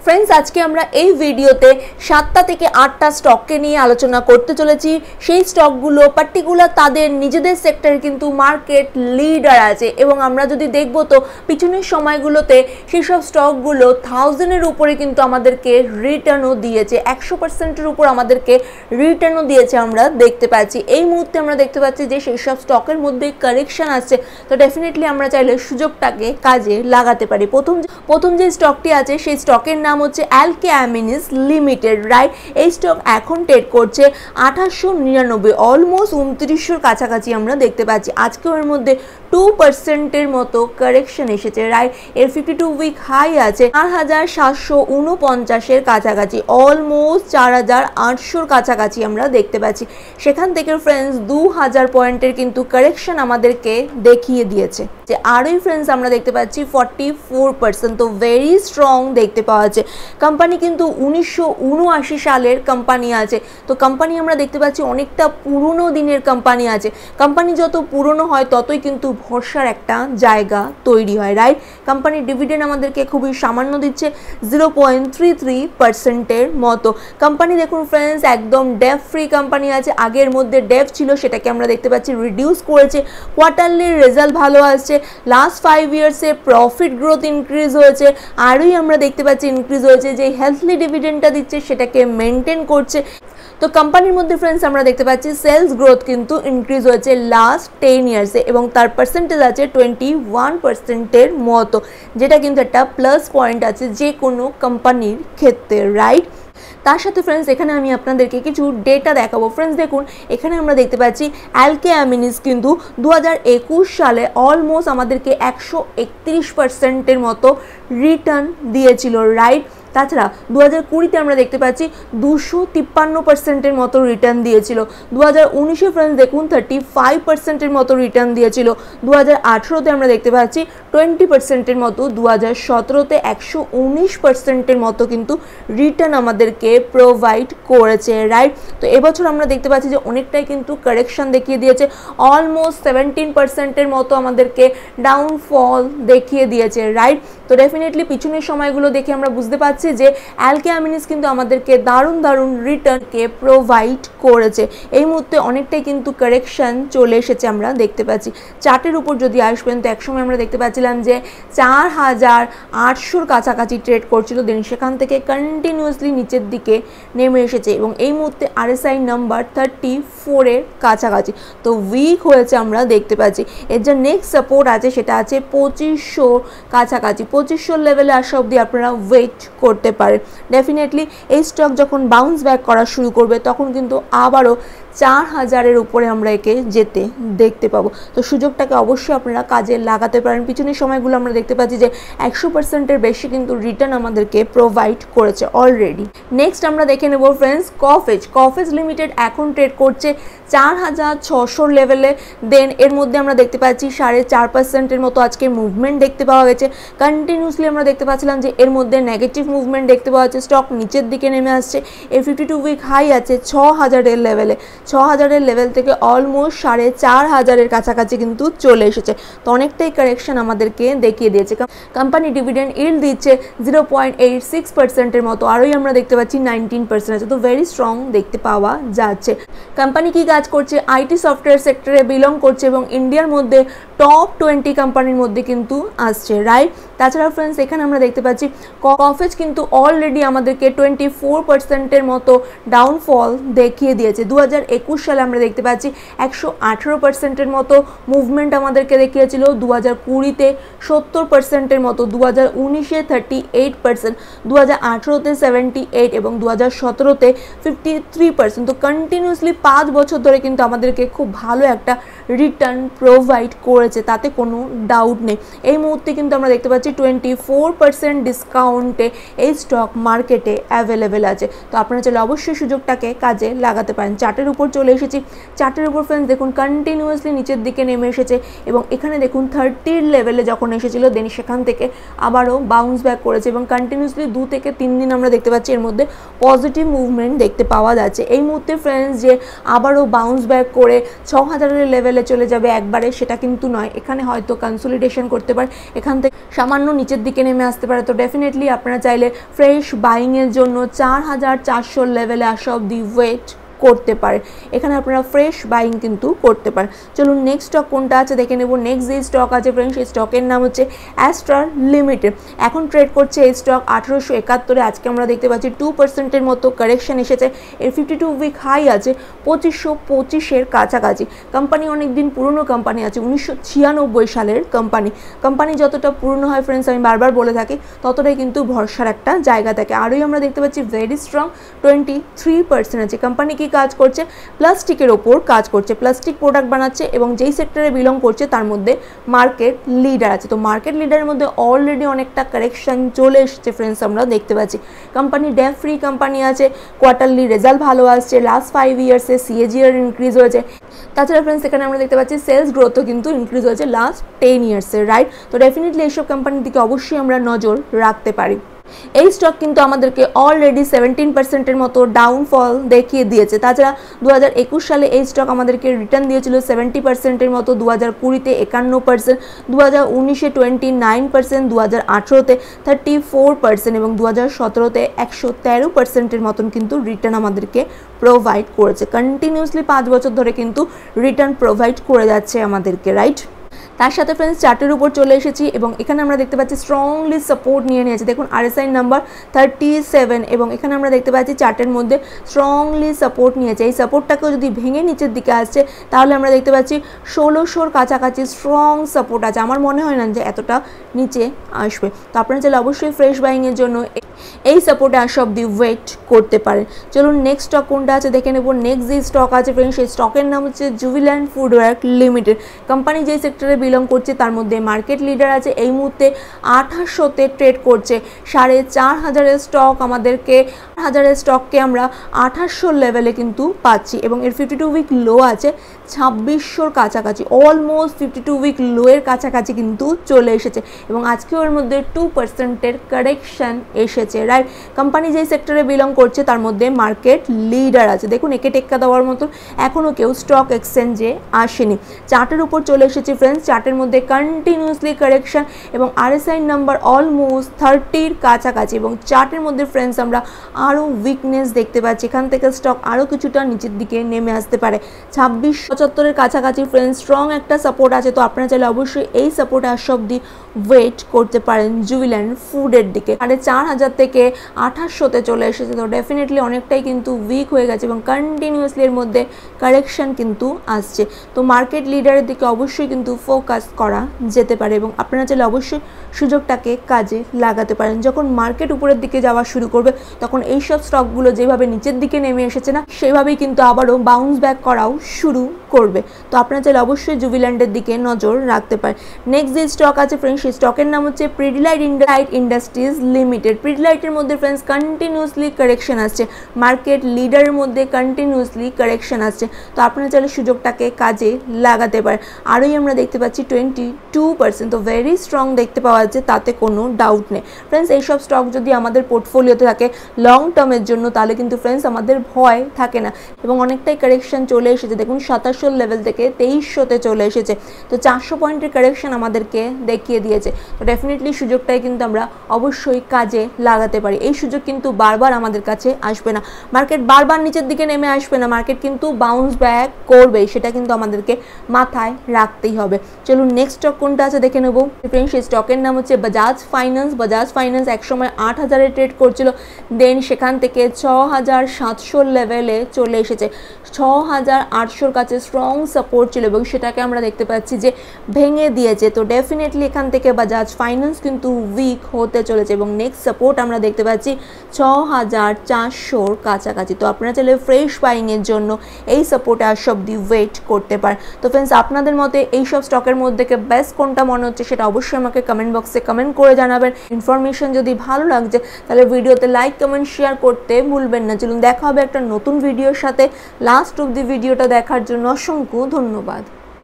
Friends आज के আমরা এই ভিডিওতে 7টা থেকে 8টা স্টককে নিয়ে আলোচনা করতে চলেছি। সেই স্টকগুলো পার্টিকুলার তাদের নিজেদের সেক্টরে কিন্তু মার্কেট লিডার আছে এবং আমরা যদি দেখব তো পিছনের সময়গুলোতে সেই সব স্টকগুলো 1000 এর উপরে কিন্তু আমাদেরকে রিটার্নও দিয়েছে, 100% এর উপর আমাদেরকে রিটার্নও দিয়েছে আমরা দেখতে পাচ্ছি। এই মুহূর্তে আমরা দেখতে পাচ্ছি যে সেই সব স্টকের মধ্যে কারেকশন আসছে, তো ডেফিনেটলি আমরা চাইলে সুযোগটাকে কাজে লাগাতে পারি। প্রথম যে স্টকটি আছে সেই স্টকের নাম হচ্ছে অ্যালকেমিনিস লিমিটেড, রাইট। এই স্টক এখন ট্রেড করছে 2899, অলমোস্ট 2900 কাছাকাছি আমরা দেখতে পাচ্ছি। আজকেও এর মধ্যে 2% এর মতো কারেকশন এসেছে, রাইট। এর 52 উইক হাই আছে 4749 এর কাছাকাছি, অলমোস্ট 4800 কাছাকাছি আমরা দেখতে পাচ্ছি। সেখান থেকে ফ্রেন্ডস 2000 পয়েন্টের কিন্তু কারেকশন আমাদেরকে দেখিয়ে দিয়েছে যে আরই ফ্রেন্ডস আমরা দেখতে পাচ্ছি 44%, তো ভেরি স্ট্রং দেখতে পাওয়া যাচ্ছে। কোম্পানি কিন্তু 1979 সালের কোম্পানি আছে, তো কোম্পানি আমরা দেখতে পাচ্ছি অনেকটা পুরনো দিনের কোম্পানি আছে। কোম্পানি যত পুরনো হয় ততই কিন্তু ভরসার একটা জায়গা তৈরি হয়, রাইট। কোম্পানির ডিভিডেন্ড আমাদেরকে খুবই সামান্য দিচ্ছে, 0.33% এর মতো। কোম্পানি দেখুন ফ্রেন্ডস একদম ডেপ ফ্রি কোম্পানি আছে, আগের মধ্যে ডেপ ছিল সেটাকে আমরা দেখতে পাচ্ছি রিডিউস করেছে। কোয়ার্টারলি রেজাল্ট ভালো আসছে, লাস্ট 5 ইয়ার্সে প্রফিট গ্রোথ ইনক্রিজ হয়েছে, আরই আমরা দেখতে পাচ্ছি ইনক্রিজ হয়েছে। যে হেলথলি ডিভিডেন্ডটা দিচ্ছে সেটাকে মেনটেন করছে। তো কোম্পানির মধ্যে ফ্রেন্ডস আমরা দেখতে পাচ্ছি সেলস গ্রোথ কিন্তু ইনক্রিজ হয়েছে লাস্ট 10 ইয়ার্সে এবং তার পার্সেন্টেজ আছে 21% এর মতো, যেটা কিন্তু একটা প্লাস পয়েন্ট আছে যে কোনো কোম্পানির ক্ষেত্রে, রাইট। তার সাথে ফ্রেন্ডস এখানে আমি আপনাদেরকে কিছু ডেটা দেখাবো। ফ্রেন্ডস দেখুন এখানে আমরা দেখতে পাচ্ছি অ্যালকেমিনিস কিন্তু 2021 সালে অলমোস্ট আমাদেরকে 131% এর মতো রিটার্ন দিয়েছিল, রাইট। তাছাড়া 2020-তে আমরা দেখতে পাচ্ছি 253% এর মতো রিটার্ন দিয়েছিল। 2019-এ ফ্রেন্ডস দেখুন 35% এর মতো রিটার্ন দিয়েছিল। 2018-তে আমরা দেখতে পাচ্ছি 20% এর মতো। 2017-তে 119% এর মতো কিন্তু রিটার্ন আমাদেরকে প্রোভাইড করেছে, রাইট। তো এবছর আমরা দেখতে পাচ্ছি যে অনেকটাই কিন্তু কারেকশন দেখিয়ে দিয়েছে, অলমোস্ট 17% এর মতো আমাদেরকে ডাউনফল দেখিয়ে দিয়েছে, রাইট। তো ডেফিনেটলি পিছনের সময়গুলো দেখে আমরা বুঝতে পারছি যে অ্যালকেমিনিস কিন্তু আমাদেরকে দারুণ রিটার্নকে প্রোভাইড করেছে। এই মুহূর্তে অনেকটাই কিন্তু কারেকশন চলে এসেছে আমরা দেখতে পাচ্ছি। চার্টের উপর যদি আসবেন তো একসময় আমরা দেখতে পাচ্ছিলাম যে 4800 কাছাকাছি ট্রেড করছিল, দেন সেখান থেকে কন্টিনিউয়াসলি নিচের দিকে নেমে এসেছে এবং এই মুহূর্তে আরএসআই নাম্বার 34 এর কাছাকাছি, তো উইক হয়েছে আমরা দেখতে পাচ্ছি। এর যে নেক্সট সাপোর্ট আছে সেটা আছে 2500 কাছাকাছি। 2500 লেভেলে আসা অবধি আপনারা ওয়েট করতে পারে। ডেফিনেটলি এই স্টক যখন বাউন্স ব্যাক করা শুরু করবে তখন কিন্তু আবারও 4000-এর উপরে আমরা একে যেতে দেখতে পাবো। তো সুযোগটাকে অবশ্যই আপনারা কাজে লাগাতে পারেন। পিছনের সময়গুলো আমরা দেখতে পাচ্ছি যে 100%-এর বেশি কিন্তু রিটার্ন আমাদেরকে প্রোভাইড করেছে অলরেডি। নেক্সট আমরা দেখে নেব ফ্রেন্ডস কফেজ লিমিটেড এখন ট্রেড করছে 4600 লেভেলে। দেন এর মধ্যে আমরা দেখতে পাচ্ছি 4.5%-এর মতো আজকে মুভমেন্ট দেখতে পাওয়া গেছে। কন্টিনিউসলি আমরা দেখতে পাচ্ছিলাম যে এর মধ্যে নেগেটিভ মুভমেন্ট দেখতে পাওয়া যাচ্ছে, স্টক নিচের দিকে নেমে আসছে। এর 52 উইক হাই আছে 6000-এর লেভেলে, 6000-এর লেভেল থেকে অলমোস্ট 4500-এর কাছাকাছি কিন্তু চলে এসেছে, তো অনেকটাই কারেকশন আমাদেরকে দেখিয়ে দিয়েছে। কোম্পানি ডিভিডেন্ড ইল্ড দিচ্ছে 0.86%-এর মতো, আরই আমরা দেখতে পাচ্ছি 19% আছে, তো ভেরি স্ট্রং দেখতে পাওয়া যাচ্ছে। কোম্পানি কি কাজ করছে, আইটি সফটওয়্যার সেক্টরে বিলং করছে এবং ইন্ডিয়ার মধ্যে টপ 20 কোম্পানির মধ্যে কিন্তু আসছে, রাইট। তাছাড়া ফ্রেন্ডস এখানে আমরা দেখতে পাচ্ছি কফেজ কিন্তু অলরেডি আমাদেরকে 24%-এর মতো ডাউনফল দেখিয়ে দিয়েছে। 2021 সালে আমরা দেখতে পাচ্ছি 118%-এর মতো মুভমেন্ট আমাদেরকে দেখিয়েছিল, 2020-তে 70%-এর মতো, 2019-এ 38%, 2018-তে 78 এবং 2017-তে 53%। তো কন্টিনিউসলি 5 বছর ধরে কিন্তু আমাদেরকে খুব ভালো একটা রিটার্ন প্রোভাইড করেছে, তাতে কোনো ডাউট নেই। এই মুহূর্তে কিন্তু আমরা দেখতে পাচ্ছি 24% ডিসকাউন্টে এই স্টক মার্কেটে অ্যাভেলেবেল আছে, তো আপনারা চাইলে অবশ্যই সুযোগটাকে কাজে লাগাতে পারেন। চার্টের উপর চলে এসেছি। চার্টের উপর ফ্রেন্ডস দেখুন কন্টিনিউয়াসলি নিচের দিকে নেমে এসেছে এবং এখানে দেখুন 30 লেভেলে যখন এসেছিল দেন সেখান থেকে আবারও বাউন্স ব্যাক করেছে এবং কন্টিনিউয়াসলি 2 থেকে 3 দিন আমরা দেখতে পাচ্ছি এর মধ্যে পজিটিভ মুভমেন্ট দেখতে পাওয়া যাচ্ছে। এই মুহূর্তে ফ্রেন্ডস যে আবারও বাউন্স ব্যাক করে 6000-এর লেভেল লেভেলে চলে যাবে একবারে, সেটা কিন্তু নয়। এখানে হয়তো কনসলিডেশন করতে পারে, এখান থেকে সামান্য নিচের দিকে নেমে আসতে পারে। তো ডেফিনেটলি আপনারা চাইলে ফ্রেশ বাইংয়ের জন্য 4400 লেভেলে আসা অবধি ওয়েট করতে পারে। এখানে আপনারা ফ্রেশ বাইং কিন্তু করতে পারেন। চলুন নেক্সট স্টক কোনটা আছে দেখে নেব। নেক্সট যে স্টক আছে ফ্রেন্ডস, এই স্টকের নাম হচ্ছে অ্যাস্ট্রাল লিমিটেড। এখন ট্রেড করছে এই স্টক 1871-এ। আজকে আমরা দেখতে পাচ্ছি 2%-এর মতো কারেকশন এসেছে। এর 52 উইক হাই আছে 2525-এর কাছাকাছি। কোম্পানি অনেকদিন পুরনো কোম্পানি আছে, 1996 সালের কোম্পানি যতটা পুরনো হয় ফ্রেন্ডস, আমি বারবার বলে থাকি, ততটাই কিন্তু ভরসার একটা জায়গা থাকে। আরোই আমরা দেখতে পাচ্ছি ভেরি স্ট্রং 23% আছে। কোম্পানি কি কাজ করছে? প্লাস্টিকের ওপর কাজ করছে, প্লাস্টিক প্রোডাক্ট বানাচ্ছে এবং যেই সেক্টরে বিলং করছে তার মধ্যে মার্কেট লিডার আছে। তো মার্কেট লিডারের মধ্যে অলরেডি অনেকটা কারেকশন চলে এসেছে ফ্রেন্ডস, আমরা দেখতে পাচ্ছি। কোম্পানি ডেট ফ্রি কোম্পানি আছে, কোয়ার্টারলি রেজাল্ট ভালো আসছে, লাস্ট 5 ইয়ার্সে সিএজিআর ইনক্রিজ হয়েছে। তাছাড়া ফ্রেন্ডস এখানে আমরা দেখতে পাচ্ছি সেলস গ্রোথও কিন্তু ইনক্রিজ হয়েছে লাস্ট 10 ইয়ার্সে, রাইট? তো ডেফিনেটলি এইসব কোম্পানির দিকে অবশ্যই আমরা নজর রাখতে পারি। এই স্টক কিন্তু আমাদেরকে অলরেডি 17%-এর মতো ডাউনফল দেখিয়ে দিয়েছে। তাছাড়া 2021 সালে এই স্টক আমাদেরকে রিটার্ন দিয়েছিল 70%-এর মতো, 2020-তে 51%, 2019-এ 29%, 2018-তে 34% এবং 2017-তে 113%-এর মতন কিন্তু রিটার্ন আমাদেরকে প্রোভাইড করেছে। কন্টিনিউসলি 5 বছর ধরে কিন্তু রিটার্ন প্রোভাইড করে যাচ্ছে আমাদেরকে, রাইট? তার সাথে ফ্রেন্ডস চার্টের উপর চলে এসেছি এবং এখানে আমরা দেখতে পাচ্ছি স্ট্রংলি সাপোর্ট নিয়ে নিয়েছে। দেখুন RSI নাম্বার 37 এবং এখানে আমরা দেখতে পাচ্ছি চার্টের মধ্যে স্ট্রংলি সাপোর্ট নিয়েছে। এই সাপোর্টটাকেও যদি ভেঙে নিচের দিকে আসছে তাহলে আমরা দেখতে পাচ্ছি 1600-র কাছাকাছি স্ট্রং সাপোর্ট আছে। আমার মনে হয় না যে এতটা নিচে আসবে। তো আপনারা চাইলে অবশ্যই ফ্রেশ বাইংয়ের জন্য এই সাপোর্টে আসা অবধি ওয়েট করতে পারেন। চলুন নেক্সট স্টক কোনটা আছে দেখে নেব। নেক্সট যে স্টক আছে ফ্রেন্ডস, সেই স্টকের নাম হচ্ছে জুবিল্যান্ট ফুডওয়্যার লিমিটেড। কোম্পানি যেই সেক্টরে বিলং করছে তার মধ্যে মার্কেট লিডার আছে। এই মুহূর্তে 2800-তে ট্রেড করছে। 4500-এর স্টক আমাদেরকে 1000-এর স্টককে আমরা 2800 লেভেলে কিন্তু পাচ্ছি এবং এর 52 উইক লো আছে 2600-র কাছাকাছি, অলমোস্ট 52 উইক লোয়ের কাছাকাছি কিন্তু চলে এসেছে এবং আজকেও এর মধ্যে 2%-এর কারেকশন এসেছে, রাইট? কোম্পানি যেই সেক্টরে বিলং করছে তার মধ্যে মার্কেট লিডার আছে। দেখুন একে টেক্কা দেওয়ার মতন এখনও কেউ স্টক এক্সচেঞ্জে আসেনি। চার্টের উপর চলে এসেছি ফ্রেন্ডস, চার্টের মধ্যে কন্টিনিউসলি কারেকশন এবং RSI নাম্বার অলমোস্ট 30-র কাছাকাছি এবং চার্টের মধ্যে ফ্রেন্ডস আমরা আরও উইকনেস দেখতে পাচ্ছি। এখান থেকে স্টক আরও কিছুটা নিচের দিকে নেমে আসতে পারে। 2675-এর কাছাকাছি ফ্রেন্ডস স্ট্রং একটা সাপোর্ট আছে। তো আপনারা চাইলে অবশ্যই এই সাপোর্ট আসা অবধি ওয়েট করতে পারেন জুবিল্যান্ট ফুডের দিকে। 4500 থেকে 2800-তে চলে এসেছে। তো ডেফিনেটলি অনেকটাই কিন্তু উইক হয়ে গেছে এবং কন্টিনিউসলি এর মধ্যে কারেকশন কিন্তু আসছে। তো মার্কেট লিডারের দিকে অবশ্যই কিন্তু ফোকাস করা যেতে পারে এবং আপনারা চাইলে অবশ্যই সুযোগটাকে কাজে লাগাতে পারেন। যখন মার্কেট উপরের দিকে যাওয়া শুরু করবে তখন এইসব স্টকগুলো যেভাবে নিচের দিকে নেমে এসেছে না, সেভাবেই কিন্তু আবারও বাউন্স ব্যাক করাও শুরু করবে। তো আপনারা চাইলে অবশ্যই জুবিল্যান্ডের দিকে নজর রাখতে পারেন। নেক্সট যে স্টক আছে ফ্রেন্ডস, সেই স্টকের নাম হচ্ছে পিডিলাইট ইন্ডাস্ট্রিজ লিমিটেড। পিডিলাইটের মধ্যে ফ্রেন্ডস কন্টিনিউসলি কারেকশন আসছে, মার্কেট লিডারের মধ্যে কন্টিনিউসলি কারেকশন আসছে। তো আপনারা চাইলে সুযোগটাকে কাজে লাগাতে পারেন। আরোই আমরা দেখতে পাচ্ছি 22%, তো ভেরি স্ট্রং দেখতে পাওয়া যাচ্ছে, তাতে কোনো ডাউট নেই ফ্রেন্ডস। এইসব স্টক যদি আমাদের পোর্টফোলিওতে থাকে লং টার্মের জন্য তাহলে কিন্তু ফ্রেন্ডস আমাদের ভয় থাকে না এবং অনেকটাই কারেকশন চলে এসেছে। দেখুন 2700 লেভেল থেকে 2300-তে চলে এসেছে। তো 400 পয়েন্টের কারেকশন আমাদেরকে দেখিয়ে দিয়েছে। তো ডেফিনেটলি সুযোগটাই কিন্তু আমরা অবশ্যই কাজে লাগাতে পারি। এই সুযোগ কিন্তু বারবার আমাদের কাছে আসবে না, মার্কেট বারবার নিচের দিকে নেমে আসবে না, মার্কেট কিন্তু বাউন্স ব্যাক করবে, সেটা কিন্তু আমাদেরকে মাথায় রাখতেই হবে। চলুন নেক্সট স্টক কোনটা আছে দেখে নেব। ফ্রেন্ডস সেই স্টকের নাম হচ্ছে বাজাজ ফাইন্যান্স। বাজাজ ফাইন্যান্স একসময় 8000-এ ট্রেড করছিল, দেন সেখান থেকে 6700 লেভেলে চলে এসেছে। 6800-র কাছে স্ট্রং সাপোর্ট ছিল এবং সেটাকে আমরা দেখতে পাচ্ছি যে ভেঙে দিয়েছে। তো ডেফিনেটলি এখান থেকে বাজাজ ফাইন্যান্স কিন্তু উইক হতে চলেছে এবং নেক্সট সাপোর্ট আমরা দেখতে পাচ্ছি 6400-র কাছাকাছি। তো আপনারা চাইলে ফ্রেশ বাইংয়ের জন্য এই সাপোর্টে আসা অবধি ওয়েট করতে পারেন। তো ফ্রেন্ডস আপনাদের মতে এইসব স্টকের মধ্যে বেস্ট কোনটা মনে হচ্ছে সেটা অবশ্যই আমাকে কমেন্ট বক্সে কমেন্ট করে জানাবেন। ইনফরমেশন যদি ভালো লাগছে তাহলে ভিডিওতে লাইক কমেন্ট শেয়ার করতে ভুলবেন না। চলুন দেখা হবে একটা নতুন ভিডিওর সাথে। লাস্ট অবধি ভিডিওটা দেখার জন্য অসংখ্য ধন্যবাদ।